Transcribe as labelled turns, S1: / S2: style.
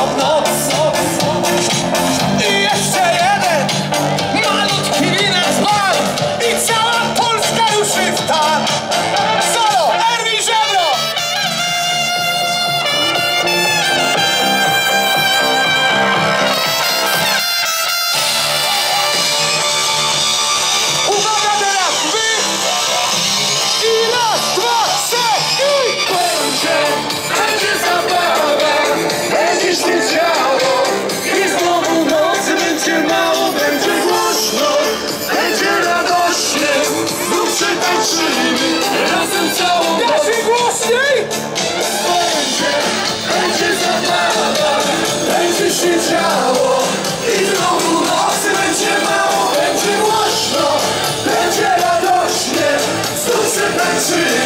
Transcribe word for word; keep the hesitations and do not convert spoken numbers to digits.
S1: w noc. I jeszcze jeden malutki winek bal i cała Polska ruszy w tan. Solo, Erwin Żebro! Uwaga teraz, wy! I raz, dwa, trzy, i...
S2: Będzie, będzie zabawa, będziesz się działo i znowu nocy będzie mało, będzie głośno, będzie radośnie, znów się tańczymy, razem całą noc.
S1: Jeszcze głośniej!
S2: Będzie, będzie zabawa, będzie się działo i znowu nocy będzie mało, będzie głośno, będzie radośnie, znów się tańczymy.